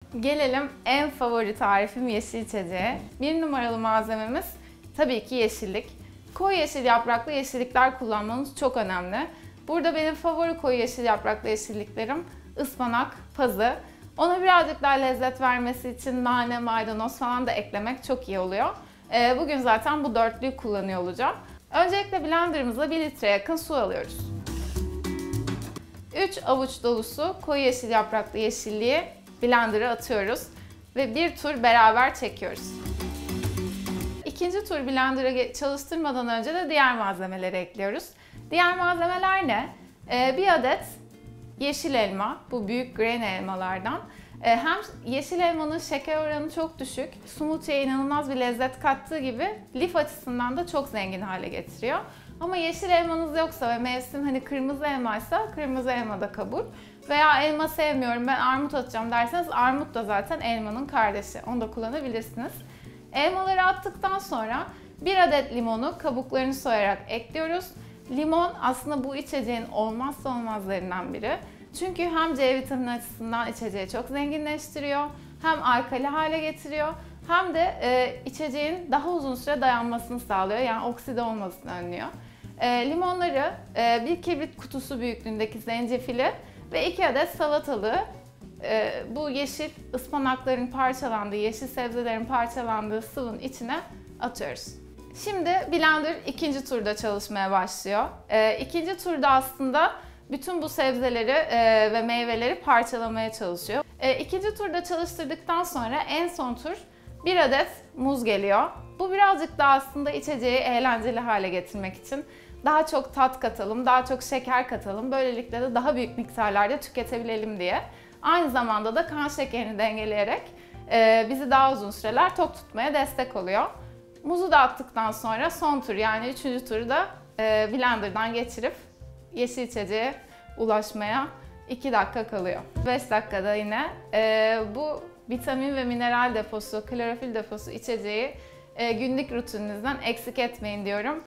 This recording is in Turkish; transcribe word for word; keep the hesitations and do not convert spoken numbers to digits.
Gelelim en favori tarifim yeşil içeceğe. Bir numaralı malzememiz tabii ki yeşillik. Koyu yeşil yapraklı yeşillikler kullanmanız çok önemli. Burada benim favori koyu yeşil yapraklı yeşilliklerim ıspanak, pazı. Ona birazcık daha lezzet vermesi için nane, maydanoz falan da eklemek çok iyi oluyor. Bugün zaten bu dörtlüyü kullanıyor olacağım. Öncelikle blenderımıza bir litre yakın su alıyoruz. üç avuç dolusu koyu yeşil yapraklı yeşilliği blender'a atıyoruz ve bir tur beraber çekiyoruz. İkinci tur blender'a çalıştırmadan önce de diğer malzemeleri ekliyoruz. Diğer malzemeler ne? Ee, bir adet yeşil elma, bu büyük grain elmalardan. Ee, hem yeşil elmanın şeker oranı çok düşük, smoothie'ye inanılmaz bir lezzet kattığı gibi lif açısından da çok zengin hale getiriyor. Ama yeşil elmanız yoksa ve mevsim hani kırmızı elmaysa kırmızı elma da kabul. Veya elma sevmiyorum ben armut atacağım derseniz armut da zaten elmanın kardeşi. Onu da kullanabilirsiniz. Elmaları attıktan sonra bir adet limonu kabuklarını soyarak ekliyoruz. Limon aslında bu içeceğin olmazsa olmazlarından biri. Çünkü hem C vitamini açısından içeceği çok zenginleştiriyor, hem alkali hale getiriyor, hem de e, içeceğin daha uzun süre dayanmasını sağlıyor. Yani okside olmasını önlüyor. E, limonları, e, bir kibrit kutusu büyüklüğündeki zencefili ve iki adet salatalığı e, bu yeşil ıspanakların parçalandığı, yeşil sebzelerin parçalandığı sıvının içine atıyoruz. Şimdi blender ikinci turda çalışmaya başlıyor. E, ikinci turda aslında bütün bu sebzeleri e, ve meyveleri parçalamaya çalışıyor. E, ikinci turda çalıştırdıktan sonra en son tur bir adet muz geliyor. Bu birazcık daha aslında içeceği eğlenceli hale getirmek için. Daha çok tat katalım, daha çok şeker katalım. Böylelikle de daha büyük miktarlarda tüketebilelim diye. Aynı zamanda da kan şekerini dengeleyerek e, bizi daha uzun süreler tok tutmaya destek oluyor. Muzu da attıktan sonra son tur yani üçüncü turu da e, blenderdan geçirip yeşil içeceğe ulaşmaya iki dakika kalıyor. beş dakikada yine e, bu vitamin ve mineral deposu, klorofil deposu içeceği e, günlük rutininizden eksik etmeyin diyorum.